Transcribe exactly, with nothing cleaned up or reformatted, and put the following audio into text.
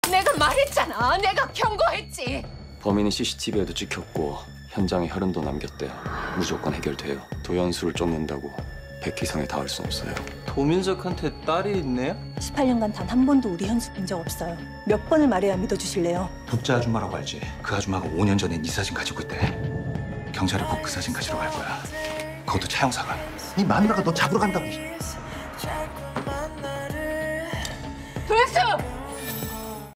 내가 말했잖아. 내가 경고했지. 범인이 씨씨티비에도 찍혔고 현장에 혈흔도 남겼대. 무조건 해결돼요. 도연수를 쫓는다고 백희성에 닿을 순 없어요. 도민석한테 딸이 있네요? 십팔 년간 단 한 번도 우리 현수 본 적 없어요. 몇 번을 말해야 믿어주실래요? 독자 아줌마라고 알지? 그 아줌마가 오 년 전에 네 사진 가지고 있대. 경찰이 곧 그 사진 가지러 갈 거야. 그것도 차 형사가. 네 마누라가 너 잡으러 간다고.